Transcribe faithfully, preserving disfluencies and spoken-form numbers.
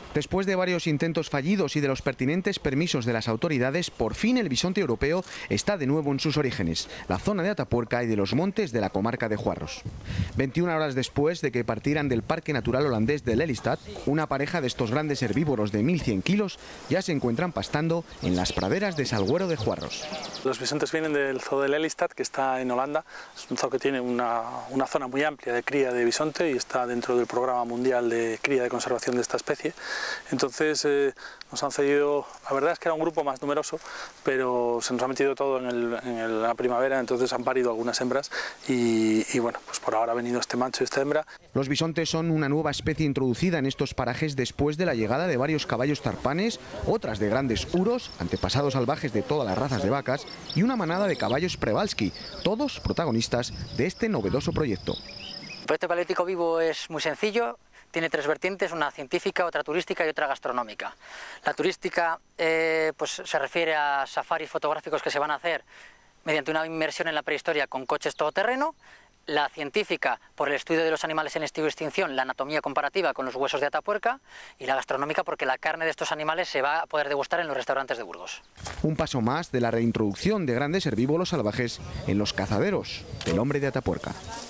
Después de varios intentos fallidos y de los pertinentes permisos de las autoridades, por fin el bisonte europeo está de nuevo en sus orígenes, la zona de Atapuerca y de los montes de la comarca de Juarros. veintiuna horas después de que partieran del Parque Natural Holandés de Lelystad, una pareja de estos grandes herbívoros de mil cien kilos ya se encuentran pastando en las praderas de Salguero de Juarros. Los bisontes vienen del zoo de Lelystad, que está en Holanda. Es un zoo que tiene una, una zona muy amplia de cría de bisonte y está dentro del programa mundial de cría de conservación de esta especie. Entonces eh, nos han cedido, la verdad es que era un grupo más numeroso, pero se nos ha metido todo en, el, en el, la primavera, entonces han parido algunas hembras y, y bueno, pues por ahora ha venido este macho y esta hembra. Los bisontes son una nueva especie introducida en estos parajes después de la llegada de varios caballos tarpanes, otras de grandes uros, antepasados salvajes de todas las razas de vacas, y una manada de caballos Przewalski, todos protagonistas de este novedoso proyecto. El proyecto paleolítico vivo es muy sencillo. Tiene tres vertientes, una científica, otra turística y otra gastronómica. La turística eh, pues, se refiere a safaris fotográficos que se van a hacer mediante una inmersión en la prehistoria con coches todoterreno. La científica, por el estudio de los animales en estado de extinción, la anatomía comparativa con los huesos de Atapuerca, y la gastronómica porque la carne de estos animales se va a poder degustar en los restaurantes de Burgos. Un paso más de la reintroducción de grandes herbívoros salvajes en los cazaderos del hombre de Atapuerca.